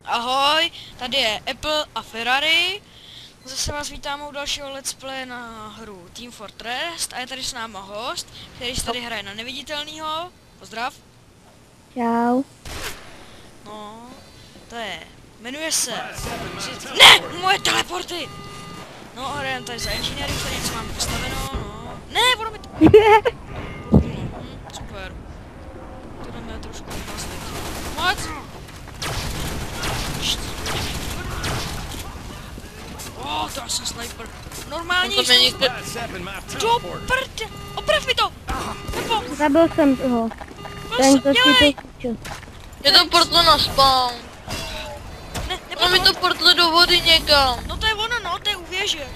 Ahoj, tady je Apple a Ferrari. Zase vás vítám u dalšího let's play na hru Team Fortress a je tady s náma host, který se tady hraje na neviditelnýho. Pozdrav. Čau. No, to je, jmenuje se... Ne, moje teleporty! No, hrajeme tady za inženýry, tady něco mám postaveno, no. Ne, ono mi to... Super. To dáme trošku vlastně. Moc! To já jsem sniper. Normálně jsem... Do prd! Oprav mi to! Nebo... Zabil jsem toho. Ten, to si to... Je to portlo na spawn. Ne, No mi to portlo do vody někam. No to je ono, no, to je u věže.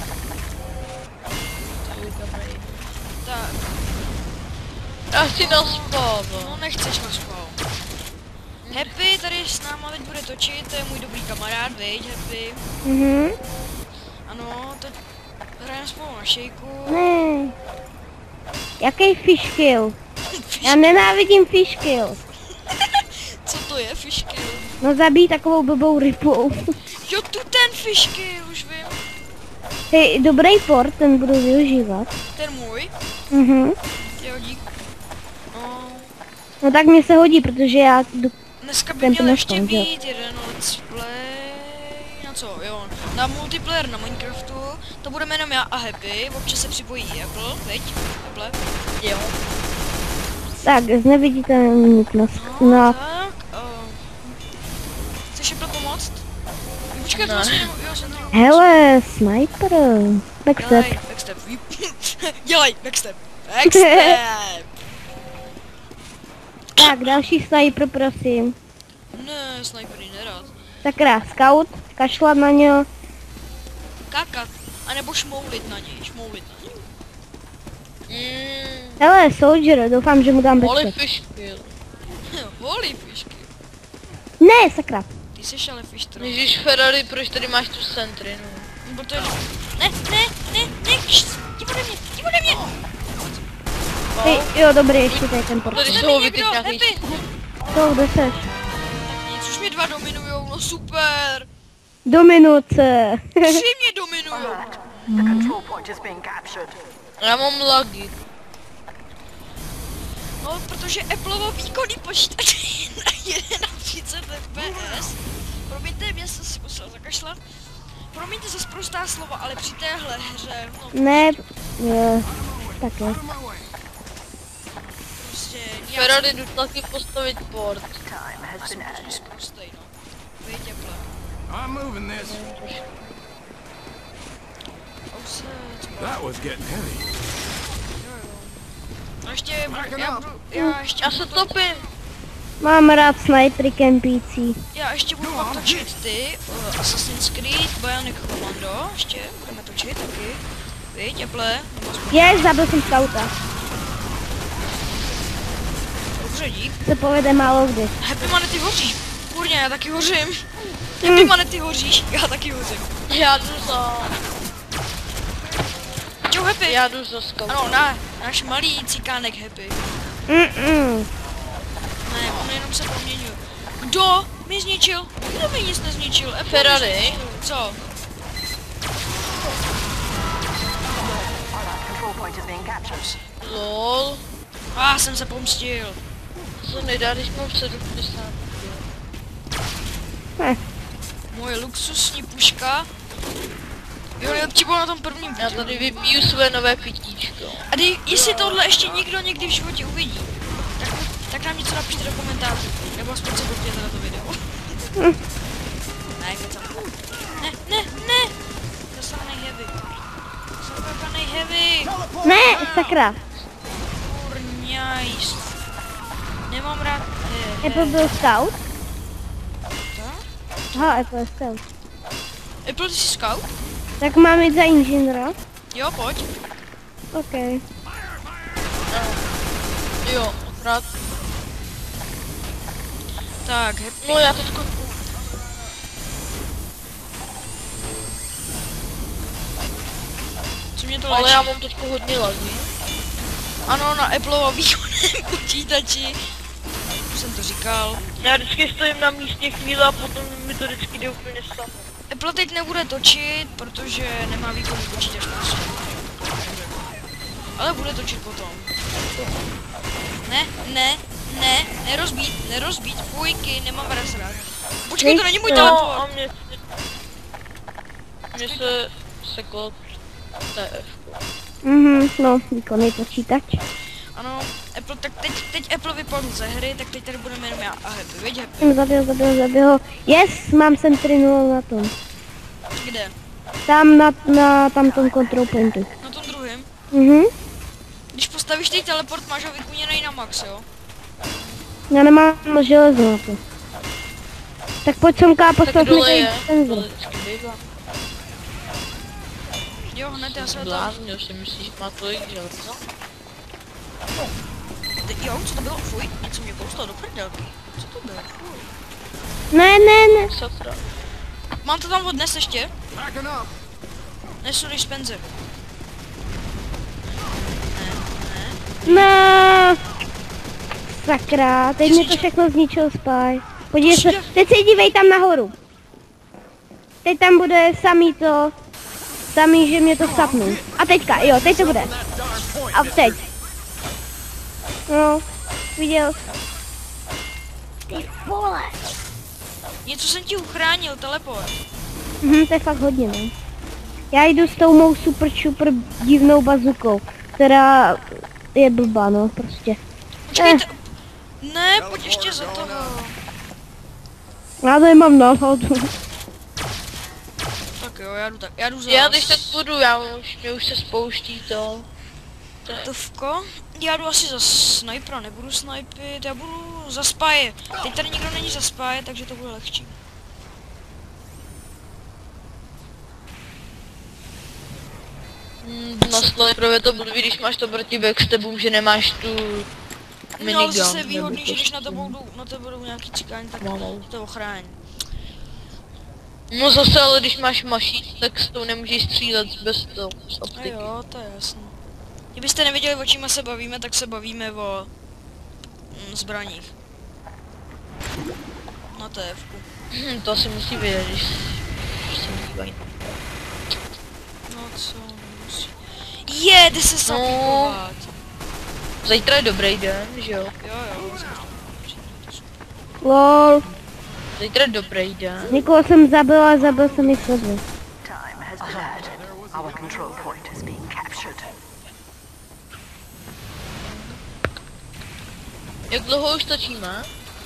Tak. Já chci na spawn. No nechceš na spawn. Happy tady s náma teď bude točit, to je můj dobrý kamarád, viď, Happy. Ano, teď hrajeme spolu na šejku. Ne. Jaký fish kill? Já nenávidím fish kill. Co to je fish kill? No zabij takovou blbou rybou. Jo, tu ten fish kill, už vím. Hej, dobrý port, ten budu využívat. Ten můj? Jo, dík. No, No tak mě se hodí, protože já jdu... dneska by Ten měl ještě telefon, jo. být jeden let's play, na co, jo, na multiplayer na Minecraftu, to budeme jenom já a Happy, občas se připojí i Apple, veď, Apple, Jo. Tak, zneviditelnitnost. No. Tak, chceš Apple pomoct? Počkat, Ne. vlastně, jo, jsem tady. Hele, sniper. Backstep. Dělej, backstep, dělej, backstep, backstep, Tak, další sniper, prosím. ne, snipery nerad, Sakra, scout, kašlat na něho. kakat, anebo šmoulit na něj, Hele, soldier, doufám, že mu dám Holy backstep. fish kill. Holy fišky, Ne, sakra. ty seš ale fish troll. Ježíš Ferrari, proč tady máš tu centrinu? Protože... Ne, jdi ode mě! Hej, jo, dobrý, ještě tady ten port. Tady Ode jsou mě vidět někdo, nějaký... Happy! To, kde seš? Nic, už mě dva dominujou, no super! Do minuce. Tři mě dominujou! The control point is being captured. Já mám lagy. No, protože Appleovo výkonný počítač jede na 30 fps. Promiňte, mě se musel zakašlat. Promiňte za sprostá slova, ale při téhle hře, no Ne, je, tak jo. prostě... Ferrari jdu taky postavit port. Time has been added. Sprostej, no. Víď, Apple. I'm moving this. That was getting heavy. No ještě, já Já se topím. Mám rád snipery kempící. Já ještě budu pak točit ty, Assassin's Creed, Bionic Commando, ještě budeme točit taky. Víď, Apple, Zabil jsem scouta. dobře, dík. Se povede málo kdy. Happy Mane, ty hoříš, kurně, já taky hořím. Happy Mane, ty hoříš, já taky hořím. Já jdu za... Čau, Happy. Já jdu za scout. Ano, náš malý cikánek Happy. Ne, on jenom se proměňuje. Kdo mi zničil? Kdo mi nic nezničil? Apple Ferrari. mi zničil. Co? Control point is being captured. Lol. Jsem se pomstil. Co nedá, když mám 70. Moje luxusní puška. Jo, nejlepší bylo na tom prvním Já videu. tady vypiju své nové pitíčko. A jestli tohle ještě nikdo někdy v životě uvidí, tak nám něco napište do komentářů. Nebo aspoň se koukněte na to video. Ne, kecam. Ne! Zasahanej heavy. Zasahanej heavy. Ne, sakra. Kurňajs. Nemám rád... Apple byl scout? Co? Aha, Apple je scout. Apple, ty jsi scout? Tak mám jít za inženýra? Jo, pojď. OK. Jo, akorát. Tak, Happy. No já teďko... Co mě to Ale léčí? já mám teďko hodně lagů. Ano, na Appleovo výkonném počítači jsem to říkal. Já vždycky stojím na místě chvíli a potom mi to vždycky jde úplně samo. Apple teď nebude točit, protože nemá výkonný počítač prostě. Ale bude točit potom. Nerozbít, fujky, nemám vás rád. Počkej, to není můj No teleport. a mě se sekl TF. No, výkonný počítač. Ano, Apple, tak teď Apple vypadl ze hry, tak teď tady budeme jenom já a Happy, viď Happy? Jsem zabil ho. Yes, mám Sentinel na tom. Kde? Tam na tamtom control pointu. Na tom druhém? Mhm. Když postavíš teď teleport, máš ho vykuněnej na max, jo? Já nemám železo na to. Tak pojď semka, Tak postav mi dole tady je, senzor. dole vždycky bývá. Jo, hned já se to... Bláznil si myslíš, že má tolik železa? Jo, co to bylo? Fuj, něco mě kouslo do prdelky. Co to bylo? Fuj. Ne. Satra. Mám to tam odnes ještě? Backing up. Nesu dispenzer. No. Sakra, teď mi to všechno zničil Spy. Podívej se, teď se dívej tam nahoru. Teď tam bude samý, že mě to sapnou. A teďka, jo, teď to bude. A teď. No, viděl. Ty vole. Něco jsem ti uchránil, teleport. To je fakt hodně, ne? Já jdu s tou mou super divnou bazukou, která je blbá, no, prostě. Počkejte. Ne, pojď ještě za toho. Já to nemám náhodu. Tak jo, já jdu za Já když tak budu, mě už se spouští to. Tovko. Já jdu asi za snipera, nebudu snipit, já budu za spy. Teď tady nikdo není za spy, takže to bude lehčí. Na sniperově to blbý, když máš to proti backstabům, že nemáš tu minigun. No ale zase výhodný, nebo že když prostě na tebe budou nějaký cikáni, tak malou. to ochrání. No zase, ale když máš mašít, tak s tou nemůžeš střílet bez toho. A jo, to je jasné. Kdybyste nevěděli, o čím se bavíme, tak se bavíme o zbraních. Na TFku. To asi musí vědět, když se dívají. No co musí. Jde se sapíkovat. Zítra je dobrý den, že jo? Jo. Lol, Zítra je dobrý den. někoho jsem zabil a zabil jsem i sebe. Time has been added. Our control point is being captured. Jak dlouho už točíme?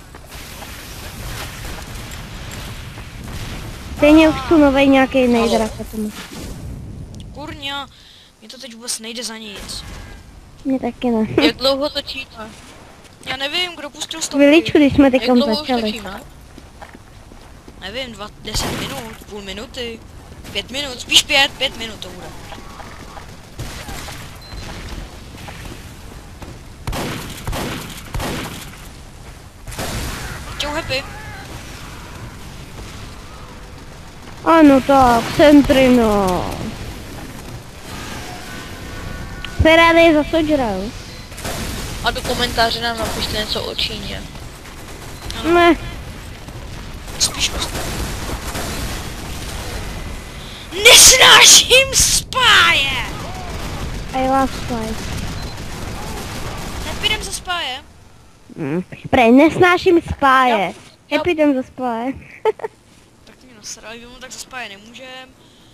Stejně už tu novej nějaký nejdrak a tomu. Kurňa, mě to teď vůbec nejde za nic. Mě taky ne. Jak dlouho točíme? Já nevím, kdo pustil stopky. Chviličku, když jsme Jak teďkom dlouho už začali. točíme? Nevím, 10 minut, půl minuty, 5 minut, spíš 5 minut to bude. Čau Happy. Ano tak, Centrino. Ferrari je zasožral. A do komentáře nám napište něco o Číně. Ne, Spíš nesnáším spáje! I love spice. Nepůjdem za spáje? Prej, nesnáším spáje. Nepůjdem za spáje. Tak to mě nasrali, vím, tak za spáje nemůžem.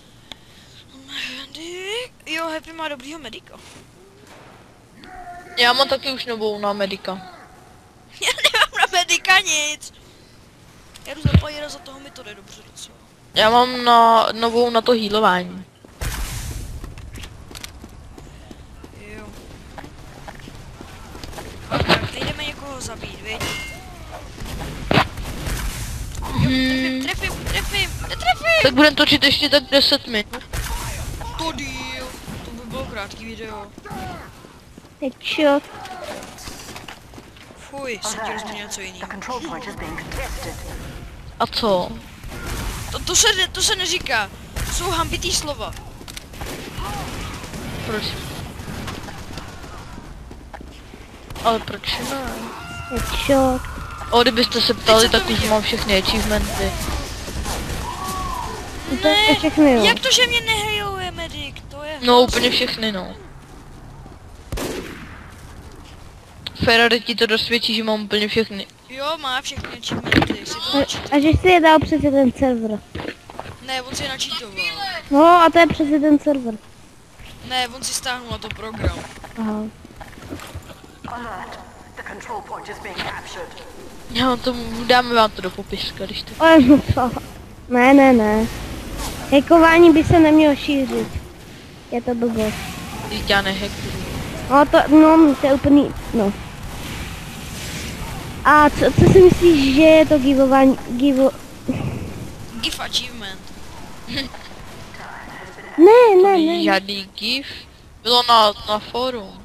Jo, Happy má dobrýho medika. Já mám taky už novou na medika. Já nemám na medika nic. Já jdu za pajera, za toho mi to jde dobře docela. Já mám novou na to healování. Jo. Tak, teď jdeme někoho zabít, viď? Jo, trefím, netrefím! Tak budeme točit ještě tak 10 minut. To díl, to by bylo krátký video. Headshot. Fuj, jsem chtěl změnit něco The jiného. control point is being contested. A co? To se neříká, to jsou hambitý slova. Proč? Ale proč ne? Headshot. Kdybyste se ptali, Teď se to tak už viděl. mám všechny achievementy. To je všechny, jo. Jak to, že mě nehejluje medic? To je No hrozný. úplně všechny, no. Ferrari ti to dosvědčí, že mám úplně všechny. Jo, má všechny achievementy, si to načítoval. A že jsi je dal přes jeden server. Ne, on si je načítoval. No a to je přes jeden server. Ne, on si stáhnul na to program. Aha. Alert. The control point is being captured. Já to dáme vám to do popiska, když to... Ale no co? Ne. Hackování by se nemělo šířit. Je to blbost. Když já nehackuju. No to je úplný, no. A co si myslíš, že je to givování, GIF achievement. Ne. Žádný GIF. Bylo na fórum.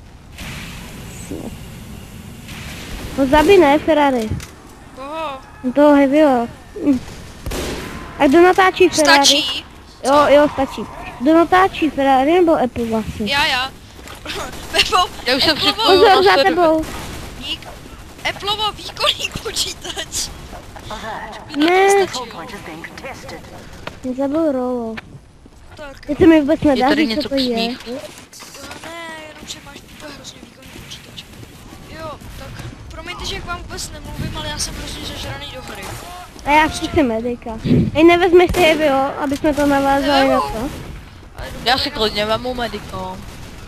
No zabij ne, Ferrari. Koho? Toho heavyho. A kdo natáčí Ferrari? Stačí? Jo, stačí. Kdo natáčí Ferrari nebo Apple vlastně? Já. Pepo, Já už jsem Appleovo- připoju Pozor na za server. tebou. dík. Appleovo výkonný počítač. Alert. Ne, Control point is being contested. mě zabil Rolo. Tak, Teď se mi vůbec Je nedá tady říct, co něco to k je. smíchu? ne, jenom že máš to hrozně výkonný počítač. Jo, tak promiňte, že k vám vůbec nemluvím, ale já jsem hrozně zažraný do hry. A já chci medika. Hej, nevezmeš si heavyho, aby jsme to navázali na to? Já si klidně vemu mediko.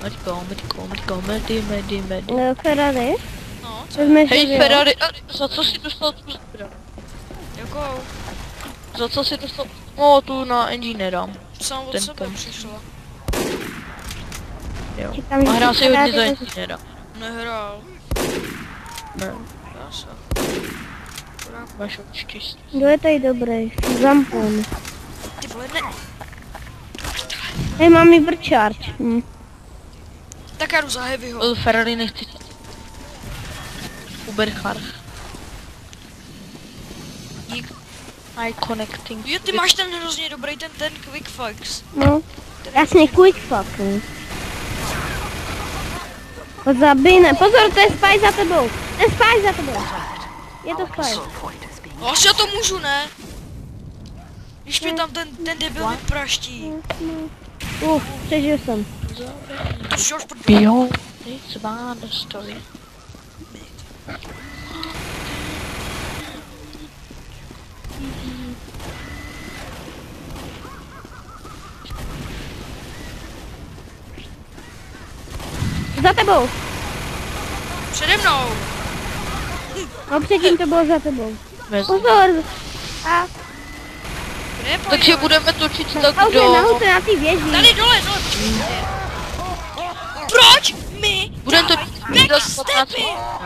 Medi. Ferrari? No, co? Vezmeš Hej heavyho? Ferrari, za co si dostal tu zbraň? Jakou? Za co si dostal? No tu na engineera. Jsem od Ten sebe pom- přišla. Jo. Čekám, A že hrál si si hodně za Ferrari engineera. Nehrál. Ne, Já se. máš štěstí. Kdo je tady dobrý? Zampon. Ty vole, ne. Hej, mám Hypercharge. Tak já jdu za heavyho. Ferrari nechci. Ubercharch. Dík. I connecting. Jo, ty máš ten hrozně dobrý, ten quick fix. No, jasně, quick fuck. No. To zabij, ne. Pozor, to je spy za tebou. To je spy za tebou. Je to spy. Control point is being Asi já to můžu, ne? Když mě tam ten debil vypraští. Přežil jsem. To si už pod... Beyond this bad story. Za tebou. Přede mnou. No předtím to bylo za tebou. Mezi. Pozor. A Kde je Takže pojďme? budeme točit tak nahoře, do... nahoře na té věži. Tady dole, počkejte. Proč mi Budeme to dávají backstepy?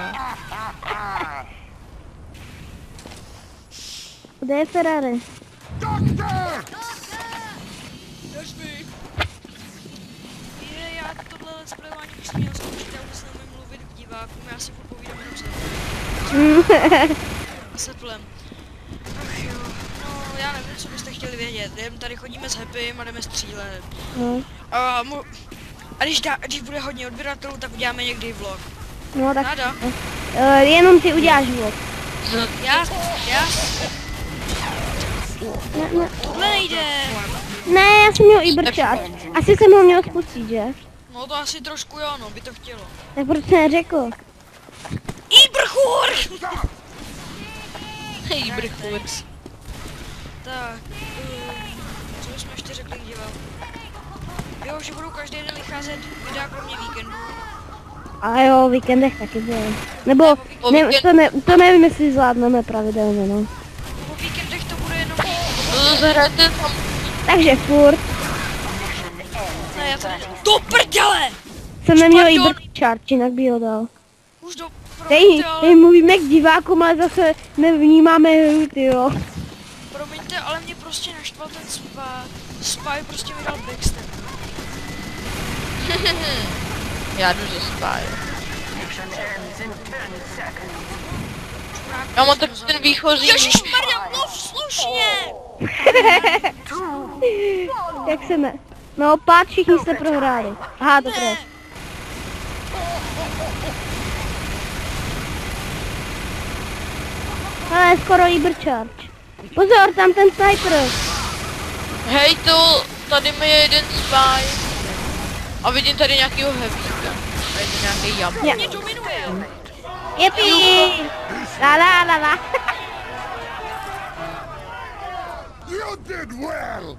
Kde je Ferrari? Já tohle let's playování už měl zkoušet, já vůbec neumím mluvit k divákům, já si furt povídám jenom s Applem. Ach jo, no já nevím, co byste chtěli vědět, jen tady chodíme s Happym a jdeme střílet. No, A když bude hodně odběratelů, tak uděláme někdy vlog. no tak Nada, jenom ty uděláš vlog. já, Ne, tohle nejde. ne, já jsem měl Hypercharge. Asi jsem ho měl spustit, že? No to asi trošku jo, no, by to chtělo. Tak proč jsi neřekl? Ibrchur! Hej, brchur. Tak, co jsme ještě řekli k divákům? Jo, že budou každý den vycházet videa kromě víkendu. A jo, o víkendech taky bylo. Nebo, O ne, víkend- to nevím, jestli zvládneme pravidelně, no. Po víkendech to bude jenom... To zahrajte tam. Takže furt Ne, já to do prdele! jsem neměl Pardon. Hypercharge, jinak by ho dal. Už do Teď prdele. mluvíme k divákům, ale zase nevnímáme hru, tyjo. Promiňte, ale mě prostě naštval ten spy prostě mi dal backstep. Já jdu ze spy. mission ends in 10 seconds. Já mám tak ten výchozí. Ježišmarja, mluv slušně! Jak se ne? No, pát, všichni jste prohráli. Aha, to Ne, Ale skoro Liber Charge. Pozor, tam ten sniper. Hej to, tady mi je jeden spy. A vidím tady nějakýho heavyka. A je to nějaký jab. Ja. Mě dominuje. Jepi! La la la la. You did well.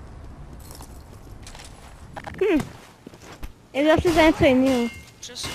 Je zase za něco jiného. Přesně.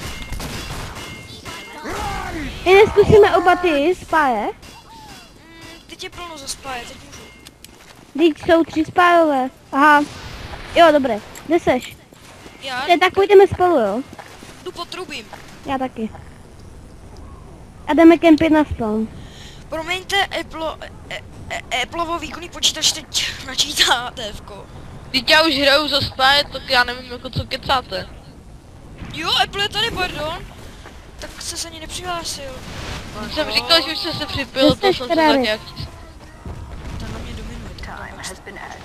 Jen zkusíme oba ty spáje. Teď je plno za spáje, teď můžu. Teď jsou 3 spájové. Aha. Jo, dobré. Kde seš? Já Tak půjdeme spolu, jo? jdu pod trubím. Já taky. A jdeme kempit na spawn. Promiňte, Appleovo výkonný počítač teď načítá TFko. Teď já už hraju za spy, tak já nevím jako co kecáte. Jo, Apple je tady, pardon. Tak se ani nepřihlásil. Teď jsem říkal, že už jste se připil, to jsem se Ferrari. tak nějak... Ten na mě dominuje. Time has been added.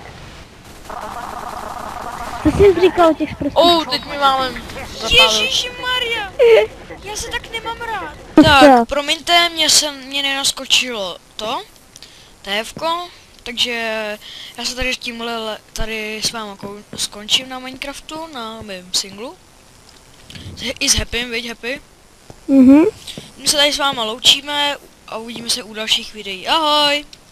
Co jsi říkal o těch sprostých? Teď mi máme zapálit. Ježišimaria! Já se tak nemám rád. Co? Tak, promiňte, mě nenaskočilo to, TFko, takže já se tady tímhle tady s váma skončím na Minecraftu, na mém singlu. I s Happym, viď Happy? Mhm. My se tady s váma loučíme a uvidíme se u dalších videí. Ahoj!